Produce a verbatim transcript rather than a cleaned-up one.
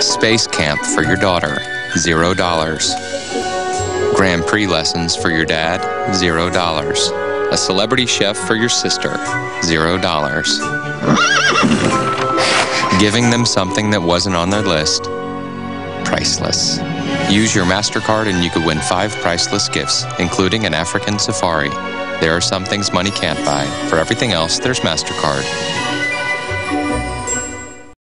Space camp for your daughter, zero dollars. Grand Prix lessons for your dad, zero dollars. A celebrity chef for your sister, zero dollars. Giving them something that wasn't on their list, priceless. Use your MasterCard and you could win five priceless gifts, including an African safari. There are some things money can't buy. For everything else, there's MasterCard.